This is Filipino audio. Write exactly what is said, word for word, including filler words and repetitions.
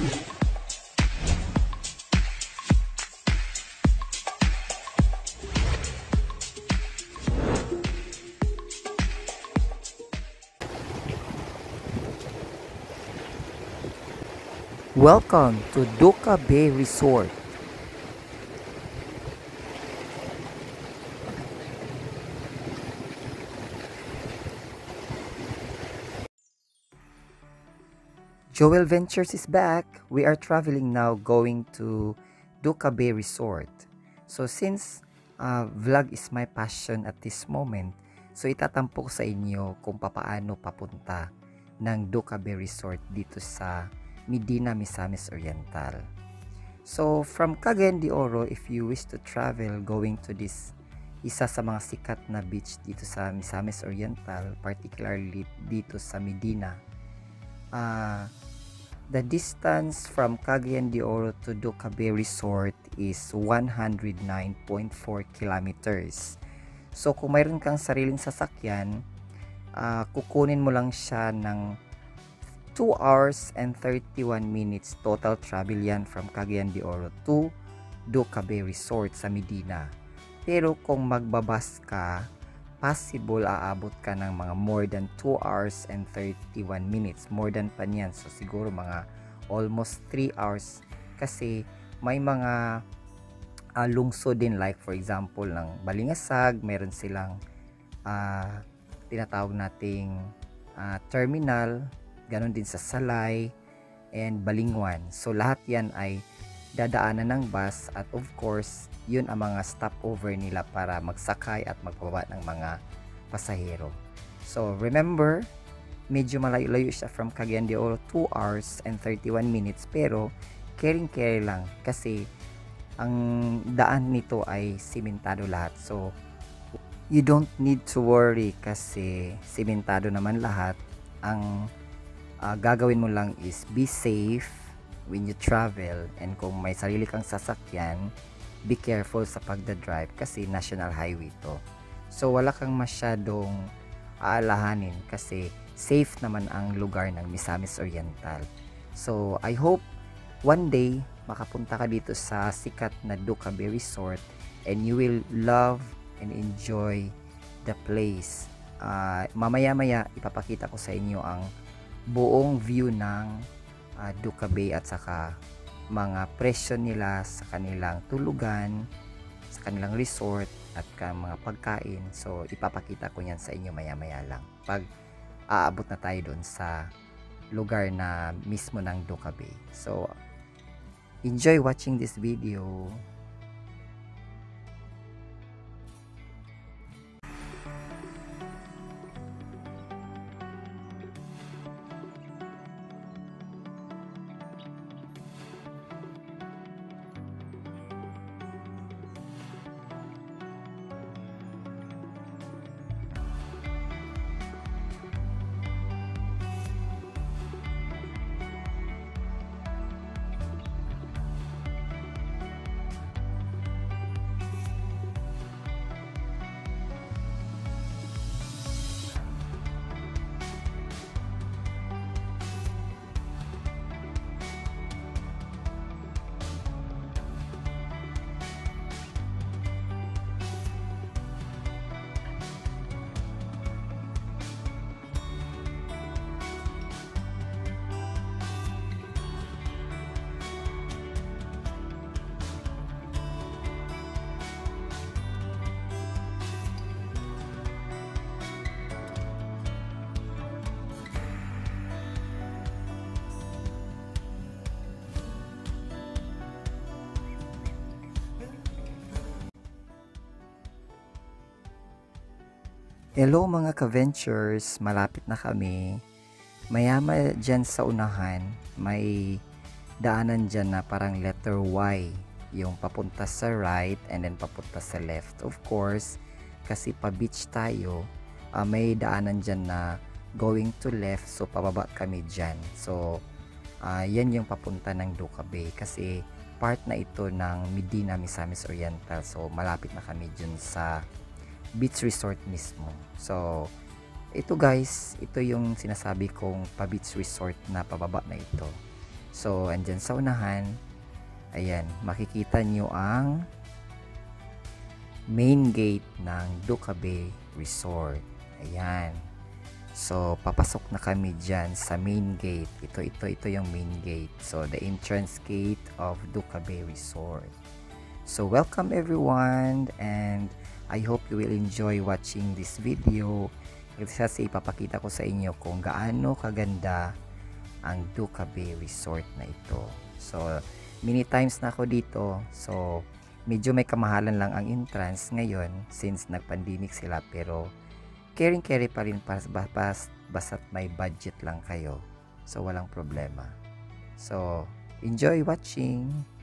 Welcome to Duka Bay Resort. Joel Ventures is back. We are traveling now going to Duka Bay Resort. So since uh, vlog is my passion at this moment, so itatampok sa inyo kung papaano papunta ng Duka Bay Resort dito sa Medina Misamis Oriental. So from Cagayan de Oro, if you wish to travel going to this isa sa mga sikat na beach dito sa Misamis Oriental, particularly dito sa Medina, uh, the distance from Cagayan de Oro to Duka Bay Resort is one hundred nine point four kilometers. So kung mayroon kang sariling sasakyan, uh, kukunin mo lang siya ng two hours and thirty-one minutes total travel yan from Cagayan de Oro to Duka Bay Resort sa Medina. Pero kung magbabas ka, possible aabot ka ng mga more than two hours and thirty-one minutes. More than pa niyan. So siguro mga almost three hours kasi may mga uh, lungsod din, like for example ng Balingasag, meron silang uh, tinatawag nating uh, terminal. Ganon din sa Salay and Balingwan. So lahat yan ay dadaanan ng bus at of course yun ang mga stopover nila para magsakay at magbaba ng mga pasahero. So remember, medyo malayo-layo siya from Cagayan de Oro, two hours and thirty-one minutes, pero caring-care lang kasi ang daan nito ay simentado lahat. So you don't need to worry kasi simentado naman lahat. Ang Uh, gagawin mo lang is be safe when you travel, and kung may sarili kang sasakyan, be careful sa pagdadrive kasi national highway to. So wala kang masyadong aalahanin kasi safe naman ang lugar ng Misamis Oriental. So I hope one day makapunta ka dito sa sikat na Duka Bay Resort and you will love and enjoy the place. Uh, mamaya-maya ipapakita ko sa inyo ang buong view ng uh, Duka Bay at saka mga presyo nila sa kanilang tulugan, sa kanilang resort at ka mga pagkain. So ipapakita ko yan sa inyo maya maya lang pag aabot na tayo doon sa lugar na mismo ng Duka Bay. So enjoy watching this video. Hello mga ka-ventures, malapit na kami. Mayama dyan sa unahan, may daanan dyan na parang letter Y, yung papunta sa right and then papunta sa left. Of course, kasi pa-beach tayo, uh, may daanan dyan na going to left, so pababa kami dyan. So, uh, yan yung papunta ng Duka Bay kasi part na ito ng Medina Misamis Oriental. So, malapit na kami dyan sa beach resort mismo. So ito guys, ito yung sinasabi kong pa beach resort na pababa na ito. So, andyan sa unahan, ayan, makikita nyo ang main gate ng Duka Bay Resort. Ayan. So, papasok na kami dyan sa main gate. Ito, ito, ito yung main gate. So, the entrance gate of Duka Bay Resort. So, welcome everyone, and I hope you will enjoy watching this video. Kasi ipapakita ko sa inyo kung gaano kaganda ang Duka Bay Resort na ito. So, many times na ako dito. So, medyo may kamahalan lang ang entrance ngayon since nag-pandemic sila, pero caring carry pa rin pas, pas, basta't may budget lang kayo. So, walang problema. So, enjoy watching!